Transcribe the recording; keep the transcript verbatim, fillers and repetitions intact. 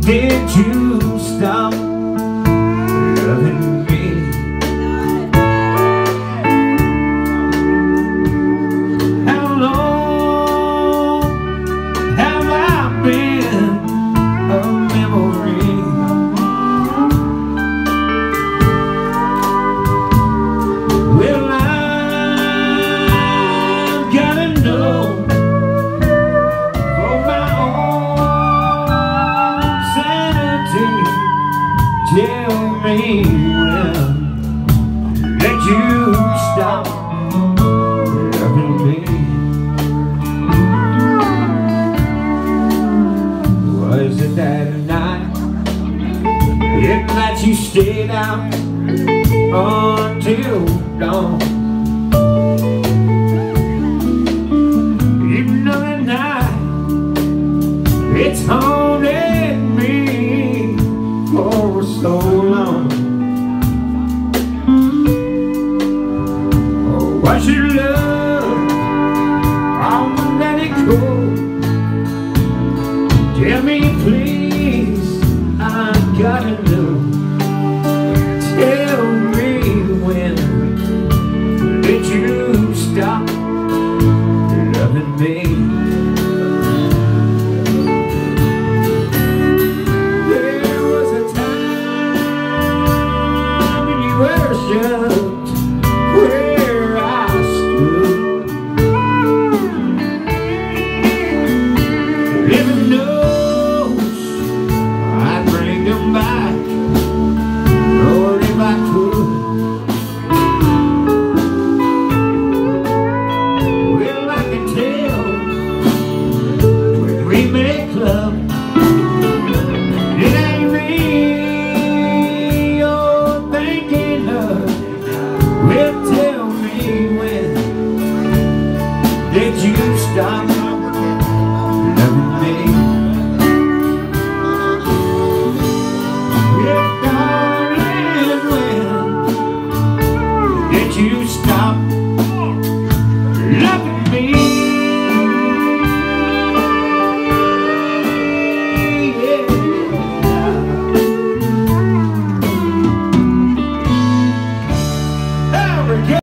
did you stop loving me? How long have I been a memory? Well, I've gotta know for my own sanity. Tell me when that you stop loving me. Was it that night that you stayed out until dawn? Even though at night it's haunted me for so long. Oh, was your love all that it could? Tell me please, I gotta know. Tell me when did you stop loving me? There was a time when you worshipped where I stood. Heaven knows I'd bring them back, Lord, if I could. Well, I can tell when we make love, it ain't me you're thinking of. Well, tell me when did you stop loving me? Yeah, darling, when did you stop loving me?